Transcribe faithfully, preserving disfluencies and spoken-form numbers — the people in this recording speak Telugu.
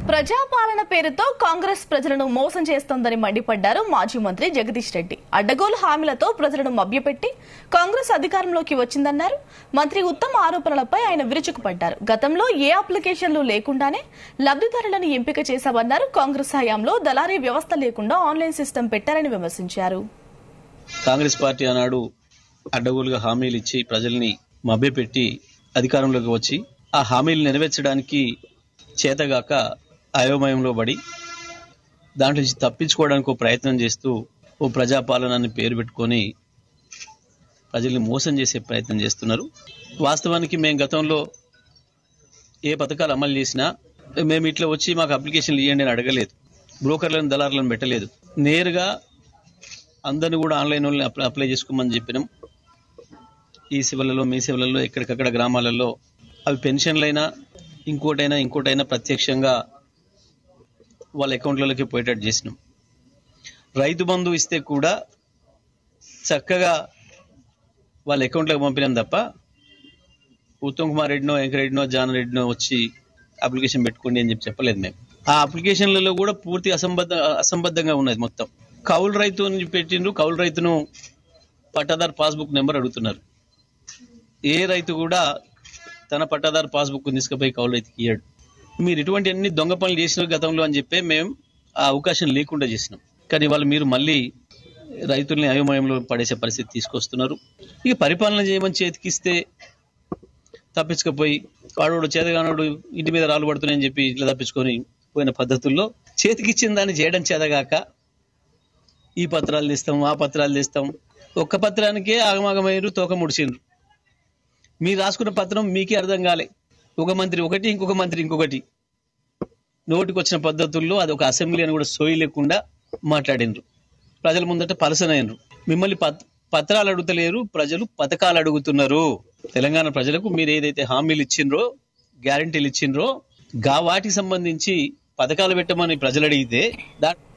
ప్రజాపాలన పేరుతో కాంగ్రెస్ ప్రజలను మోసం చేస్తోందని మండిపడ్డారు మాజీ మంత్రి జగదీష్ రెడ్డి. అడ్డగోలు హామీలతో ప్రజలను మభ్యపెట్టి కాంగ్రెస్ అధికారంలోకి వచ్చిందన్నారు. మంత్రి ఉత్తమ్ ఆరోపణలపై ఆయన విరుచుకుపడ్డారు. గతంలో ఏ అప్లికేషన్లు లేకుండానే లబ్ధిదారులను ఎంపిక చేశామన్నారు. కాంగ్రెస్ హయాంలో దళారీ వ్యవస్థ లేకుండా ఆన్లైన్ సిస్టమ్ పెట్టారని విమర్శించారు. కాంగ్రెస్ పార్టీ ఆనాడు అడ్డగోలుగా హామీలు ఇచ్చి ప్రజల్ని మభ్యపెట్టి అధికారంలోకి వచ్చి ఆ హామీలు నెరవేర్చడానికి చేతగాక అయోమయంలో పడి దాంట్లో నుంచి తప్పించుకోవడానికి ఒక ప్రయత్నం చేస్తూ ఓ ప్రజాపాలనని పేరు పెట్టుకొని ప్రజల్ని మోసం చేసే ప్రయత్నం చేస్తున్నారు. వాస్తవానికి మేము గతంలో ఏ పథకాలు అమలు చేసినా మేము ఇట్లా వచ్చి మాకు అప్లికేషన్లు ఇవ్వండి అని అడగలేదు. బ్రోకర్లను దళారులను పెట్టలేదు. నేరుగా అందరిని కూడా ఆన్లైన్ వాళ్ళని అప్లై చేసుకోమని చెప్పినాం. ఈ సేవలలో మీ సేవలలో ఎక్కడికక్కడ గ్రామాలలో అవి పెన్షన్లైనా ఇంకోటైనా ఇంకోటైనా ప్రత్యక్షంగా వాళ్ళ అకౌంట్లలోకి పోయేటట్టు చేసినాం. రైతు బంధు ఇస్తే కూడా చక్కగా వాళ్ళ అకౌంట్లోకి పంపినాం తప్ప ఉత్తమ్ కుమార్ రెడ్డినో వెంకరెడ్డినో జాన్ రెడ్డినో వచ్చి అప్లికేషన్ పెట్టుకోండి అని చెప్పి చెప్పలేదు. మేము ఆ అప్లికేషన్లలో కూడా పూర్తి అసంబద్ధ అసంబద్ధంగా ఉన్నది. మొత్తం కౌలు రైతు అని పెట్టిండ్రు. కౌలు రైతును పట్టాదారు పాస్బుక్ నెంబర్ అడుగుతున్నారు. ఏ రైతు కూడా తన పట్టాదారు పాస్బుక్ తీసుకుపోయి కౌలు రైతుకి ఇయ్యాడు. మీరు ఇటువంటి అన్ని దొంగ పనులు చేసినారు గతంలో అని చెప్పి మేము ఆ అవకాశం లేకుండా చేసినాం. కానీ వాళ్ళు మీరు మళ్ళీ రైతుల్ని అయోమయంలో పడేసే పరిస్థితి తీసుకొస్తున్నారు. ఇక పరిపాలన చేయమని చేతికిస్తే తప్పించుకపోయి వాడు చేతగానోడు ఇంటి మీద రాళ్ళు పడుతున్నాయని చెప్పి ఇట్లా తప్పించుకొని పోయిన పద్ధతుల్లో చేతికిచ్చిన దాన్ని చేయడం చేతగాక ఈ పత్రాలు తీస్తాం ఆ పత్రాలు తీస్తాం ఒక్క పత్రానికే ఆగమాగమైనరు తోక ముడిచిండ్రు. మీరు రాసుకున్న పత్రం మీకే అర్థం కాలే. ఒక మంత్రి ఒకటి ఇంకొక మంత్రి ఇంకొకటి నోటికి వచ్చిన పద్ధతుల్లో అది ఒక అసెంబ్లీ అని కూడా సోయి లేకుండా మాట్లాడినరు. ప్రజల ముందట పలసనైనరు. మిమ్మల్ని పత్రాలు అడుగుతలేరు, ప్రజలు పథకాలు అడుగుతున్నారు. తెలంగాణ ప్రజలకు మీరు ఏదైతే హామీలు ఇచ్చిండ్రో గ్యారంటీలు ఇచ్చిండ్రో గా వాటికి సంబంధించి పథకాలు పెట్టమని ప్రజలు అడిగితే దా